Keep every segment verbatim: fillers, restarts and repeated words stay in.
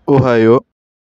Ohayô.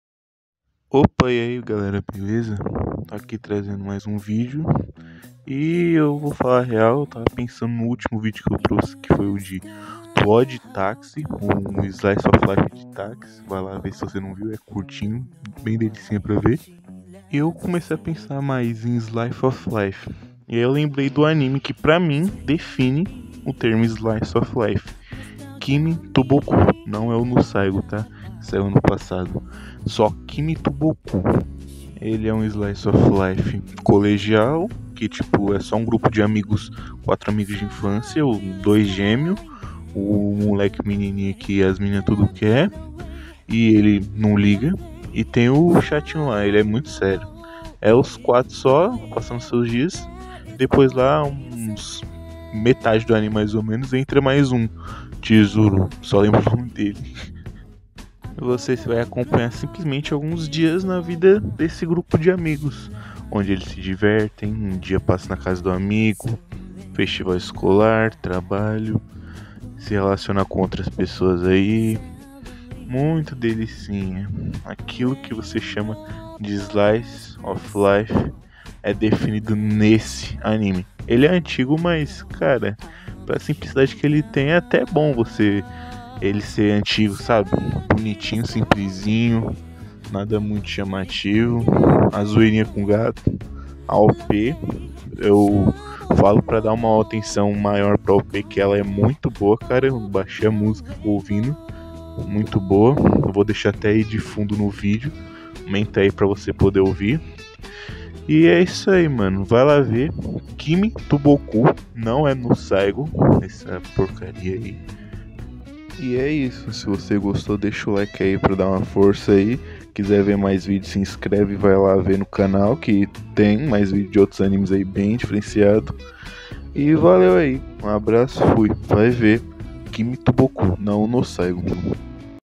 Opa, e aí galera, beleza? Tô aqui trazendo mais um vídeo. E eu vou falar a real, eu tava pensando no último vídeo que eu trouxe, que foi o de Odd Taxi, um Slice of Life de táxi. Vai lá ver se você não viu, é curtinho, bem delicinha pra ver. E eu comecei a pensar mais em Slice of Life. E aí eu lembrei do anime que pra mim define o termo Slice of Life. Kimi to Boku, não é o no Saigo, tá? Saiu ano passado. Só Kimi to Boku. Ele é um slice of life colegial, que tipo é só um grupo de amigos, quatro amigos de infância, dois gêmeos, o moleque menininho que as meninas tudo quer e ele não liga. E tem o chatinho lá, ele é muito sério. É os quatro só, passando seus dias. Depois lá, uns metade do anime mais ou menos, entra mais um Tesouro, só lembro o nome dele. Você vai acompanhar simplesmente alguns dias na vida desse grupo de amigos, onde eles se divertem, um dia passa na casa do amigo, festival escolar, trabalho, se relaciona com outras pessoas aí, muito delicinha. Aquilo que você chama de Slice of Life é definido nesse anime. Ele é antigo, mas cara, pra simplicidade que ele tem é até bom você ele ser antigo, sabe? Bonitinho, simplesinho, nada muito chamativo. A zoeirinha com gato, a O P, eu falo pra dar uma atenção maior pra O P, que ela é muito boa, cara. Eu baixei a música, fico ouvindo, muito boa. Eu vou deixar até aí de fundo no vídeo, aumenta aí pra você poder ouvir. E é isso aí, mano. Vai lá ver. Kimi to Boku, não é no Saigo, essa porcaria aí. E é isso, se você gostou deixa o like aí pra dar uma força aí. Quiser ver mais vídeos, se inscreve e vai lá ver no canal que tem mais vídeos de outros animes aí bem diferenciado. E valeu aí, um abraço, fui, vai ver Kimi to Boku, não no Saigo.